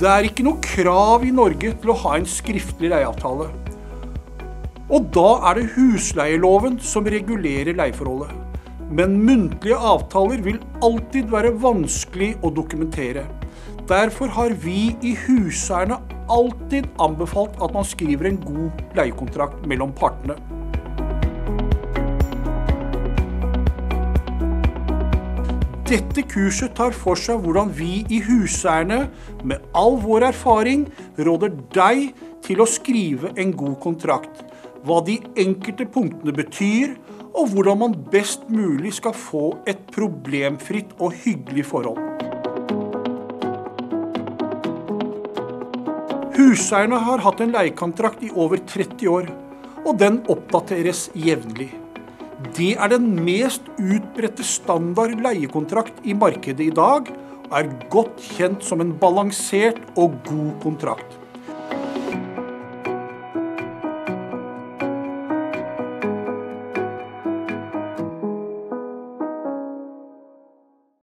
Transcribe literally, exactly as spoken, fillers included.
Det er ikke noe krav i Norge til å ha en skriftlig leieavtale. Og da er det husleieloven som regulerer leieforholdet. Men muntlige avtaler vil alltid være vanskelig å dokumentere. Derfor har vi i Huseierne alltid anbefalt at man skriver en god leiekontrakt mellom partene. Dette kurset tar for seg hvordan vi i Huseierne, med all vår erfaring, råder deg til å skrive en god kontrakt, hva de enkelte punktene betyr, og hvordan man best mulig skal få et problemfritt og hyggelig forhold. Huseierne har hatt en leiekontrakt i over tretti år, og den oppdateres jevnlig. Det er den mest utbredte standard leiekontrakt i markedet i dag, og er godt kjent som en balansert og god kontrakt.